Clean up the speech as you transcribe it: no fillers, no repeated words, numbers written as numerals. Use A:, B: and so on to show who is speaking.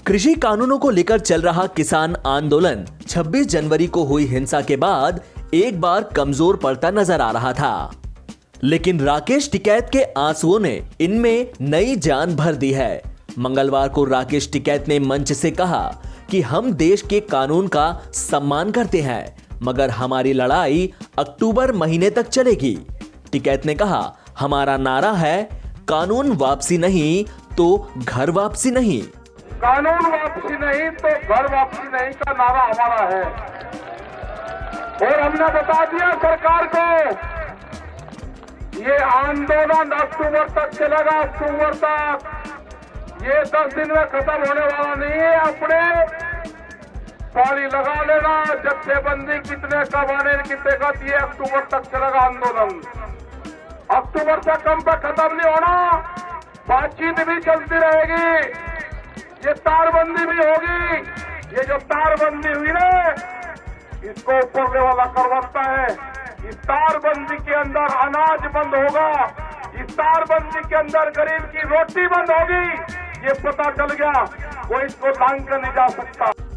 A: कृषि कानूनों को लेकर चल रहा किसान आंदोलन 26 जनवरी को हुई हिंसा के बाद एक बार कमजोर पड़ता नजर आ रहा था, लेकिन राकेश टिकैत के आंसुओं ने इनमें नई जान भर दी है। मंगलवार को राकेश टिकैत ने मंच से कहा कि हम देश के कानून का सम्मान करते हैं, मगर हमारी लड़ाई अक्टूबर महीने तक चलेगी। टिकैत ने कहा, हमारा नारा है कानून वापसी नहीं तो घर वापसी नहीं।
B: कानून वापसी नहीं तो घर वापसी नहीं का नारा हमारा है और हमने बता दिया सरकार को ये आंदोलन अक्टूबर तक चलेगा। अक्टूबर तक ये 10 दिन में खत्म होने वाला नहीं है। अपने पानी लगा लेना, जत्थेबंदी कितने कब आने की तहत ये अक्टूबर तक चलेगा आंदोलन। अक्टूबर तक कम पर खत्म नहीं होना, बातचीत भी चलती रहेगी, ये तारबंदी भी होगी। ये जो तारबंदी हुई ना, इसको ऊपर वाला करवाता है। इस तारबंदी के अंदर अनाज बंद होगा, इस तारबंदी के अंदर गरीब की रोटी बंद होगी। ये पता चल गया, वो इसको लांग कर नहीं जा सकता।